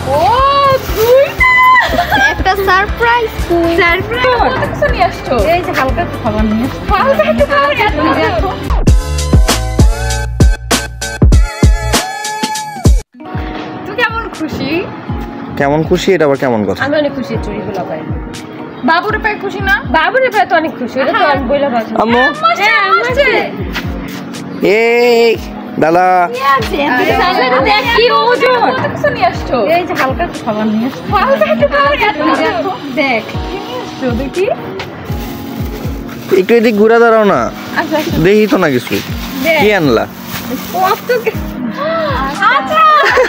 ও দুইটা একটা সারপ্রাইজ কিছু নিয়ে আসছো এই যে হালকা খাবার নিয়ে আসছো তুই কেমন খুশি এটা আবার কেমন কথা আমি অনেক খুশি চুড়িগুলো পাই বাবুরে পাই খুশি না বাবুরে পাই তো অনেক খুশি এটা তো আমি বইলা পাচ্ছি আম্মু এই দাদা দেখ কি ওজন কিছু নিয়ে আসছো এই যে হালকা খাবার নিয়ে আসছো দেখ কি নিয়ে আসছো দেখি একটু এদিক ঘুরে দাঁড়াও না আচ্ছা দেখি তো না কিছু কি আনলা আচ্ছা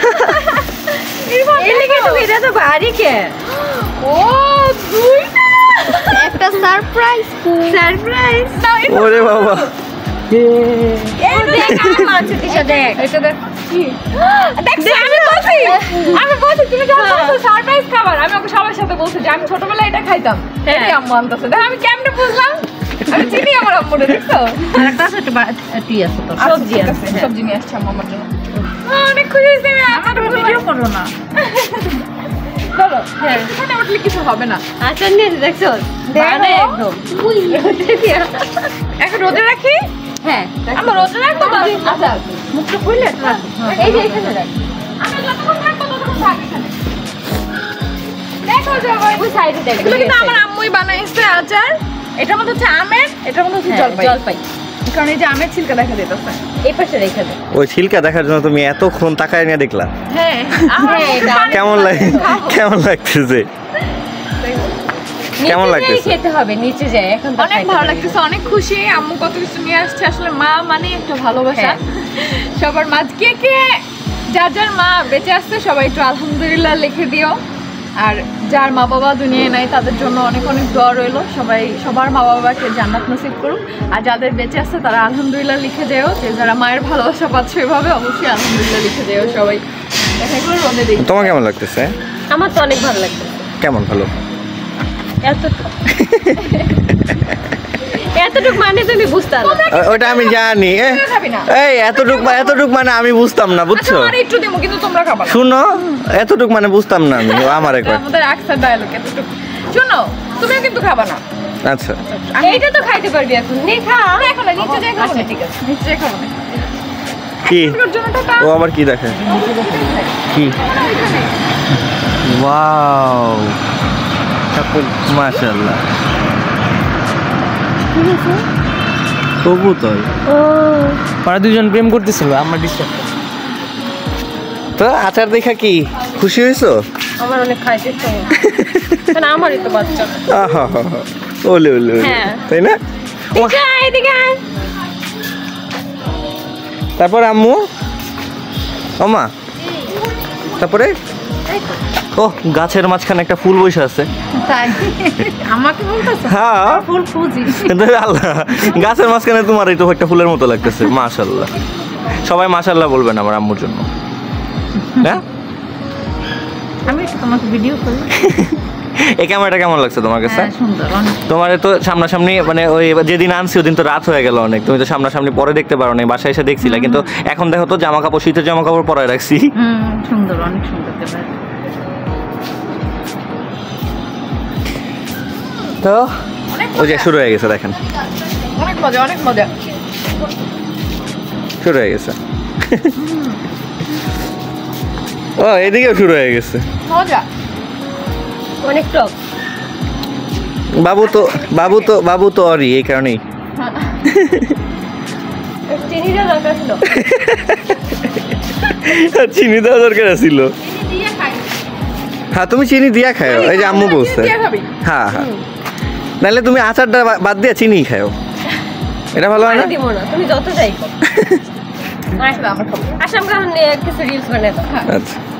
এটা তো ভারী কে ও দুইটা একটা সারপ্রাইজ ওরে বাবা এই দেখ আমার মাছ তিশা দেখ এটা দেখ কি দেখ আমি বলছি তুমি যখন বলছো সারপ্রাইজ খাবার আমি ওকে সবার সাথে বলছি যে আমি ছোটবেলায় এটা খাইতাম এটাই আম্মু আনতেছে দেখ আমি কেমনে বুঝলাম আমি চিনি আমার আম্মুরে দেখছো আরেকটা আছে টি আছে তো সবজি আছে সবজি নিয়ে আসছি আমার জন্য অনেক খুশি হয়েছি আমি আমার ভিডিও করব না চলো হ্যাঁ এখানে উঠলে কিছু হবে না আচ্ছা নিয়ে দেখছো মানে একদম এখন রোদে রাখি হ্যাঁ আমরা রোদে রাখবো আচ্ছা মুখটা খুললে এই যে এখানে রাখ আমি যতক্ষণ থাকবো ততক্ষণ থাক এখানে দেখো জবাই ওই সাইডে দেখ এগুলো কিন্তু আমার আম্মুই বানাইছে আচার এটার মধ্যে হচ্ছে আমের এটার মধ্যে হচ্ছে জলপাই কারণ এই যে আমের ছিলকা দেখা যেতেছে এই পাশে রেখে দে ওই ছিলকা দেখার জন্য তুমি এতক্ষণ তাকায় নিয়ে দেখলা হ্যাঁ কেমন লাগতেছে কেমন লাগতেছে খেতে হবে নিচে যায় এখন অনেক ভালো লাগতেছে অনেক খুশি আম্মু কত কিছু নিয়ে আসছে আসলে মা মানে একটা ভালোবাসা সবার মাঝ কে যার মা বেঁচে আসছে সবাই একটু আলহামদুলিল্লাহ লিখে দিও আর যার মা বাবা দুনিয়ায় নাই তাদের জন্য অনেক অনেক দোয়া রইলো সবার মা বাবাকে জান্নাত নসিব করুক আর যাদের বেঁচে আছে তারা আলহামদুলিল্লাহ লিখে যেও যে যারা মায়ের ভালোবাসা পাচ্ছে এভাবে অবশ্যই আলহামদুলিল্লাহ লিখে যেও সবাই এগুলো রোদে দিই তোমার কেমন লাগতেছে আমার তো অনেক ভালো লাগছে কেমন ভালো এতটুক মানে তুমি বুঝতাম ওটা আমি জানি এই এতটুক মানে আমি বুঝতাম না বুঝছো একটু দিমু কিন্তু তোমরা খাবা শুনো এতটুক মানে বুঝতাম না আমি আমার একবার আমাদের আকসার ডায়লগ এতটুকু শুনো তুমিও কিন্তু খাবা না আচ্ছা এইটা তো খাইতে পারবি এখন নে খা এখন নিচে যাই খাবো ঠিক আছে নিচে যাই খাবো কি ও আবার কি দেখে কি ওয়াও মাশাআল্লাহ কবুতর ওরা দুজন প্রেম করতেছিল আমার ডিস্টার্ব তো আচার দেখা কি খুশি হয়েছো আমার অনেক খাইতে ইচ্ছা কারণ আমারই তো বাচ্চা আহা ওলে তাই না তারপর আম্মু ওমা তারপরে ও গাছের মাঝখানে একটা ফুল বসে আছে তাই আমাকে বলতেছ হ্যাঁ ফুল খুঁজি আল্লাহ গাছের মাঝখানে তোমার এই তো একটা ফুলের মতো লাগতেছে মাশাআল্লাহ সবাই মাশাআল্লাহ বলবেন আমার আম্মুর জন্য হ্যাঁ আমি একটু তোমাকে ভিডিও করি এই ক্যামেরাটা কেমন লাগছে তোমার কাছে সুন্দর তোমার তো সামনাসামনি মানে ওই যেদিন আনছি ওদিন তো রাত হয়ে গেল অনেক তুমি তো সামনাসামনি পরে দেখতে পারো না বাসায় এসে দেখছিলা কিন্তু এখন দেখো তো জামা কাপড় শীতের জামা কাপড় পরায় রাখছি সুন্দর অনেক সুন্দর তো ওই যে শুরু হয়ে গেছে দেখেন অনেক মজা শুরু হয়ে গেছে ও এদিকেও শুরু হয়ে গেছে মজা অনেক টক বাবু তো অরি এই কারণেই চিনিটা দরকার ছিল চিনি দেওয়া দরকার ছিল হ্যাঁ তুমি চিনি দিয়া খাও এই যে আম্মু বলছে হ্যাঁ নাহলে তুমি আচারটা বাদ দিয়ে চিনি খাও এটা ভালো হয় না দিব না তুমি যত চাই করো আচ্ছা আমরা কিছু রিলস বানাই আচ্ছা